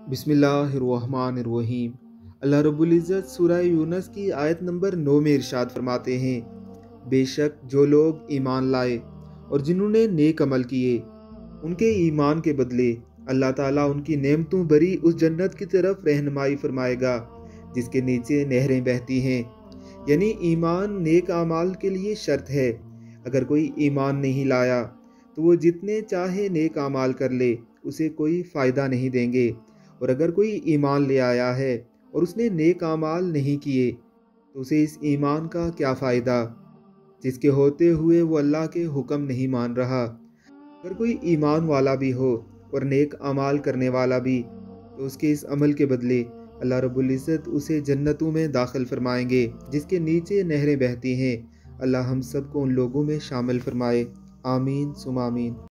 बिस्मिल्लाहिर्रहमानिर्रहीम। अल्लाह रब्बुल इज़्ज़त सूरह यूनुस की आयत नंबर 9 में इरशाद फरमाते हैं, बेशक जो लोग ईमान लाए और जिन्होंने नेक अमल किए, उनके ईमान के बदले अल्लाह ताला उनकी नेमतों भरी उस जन्नत की तरफ रहनुमाई फरमाएगा जिसके नीचे नहरें बहती हैं। यानी ईमान नेक अमाल के लिए शर्त है। अगर कोई ईमान नहीं लाया तो वो जितने चाहे नेक अमाल कर ले, उसे कोई फ़ायदा नहीं देंगे। और अगर कोई ईमान ले आया है और उसने नेक अमाल नहीं किए तो उसे इस ईमान का क्या फ़ायदा, जिसके होते हुए वो अल्लाह के हुक्म नहीं मान रहा। अगर कोई ईमान वाला भी हो और नेक अमाल करने वाला भी, तो उसके इस अमल के बदले अल्लाह रब्बुल इज़्ज़त उसे जन्नतों में दाखिल फरमाएंगे जिसके नीचे नहरें बहती हैं। अल्लाह हम सब को उन लोगों में शामिल फरमाए। आमीन सुम आमीन।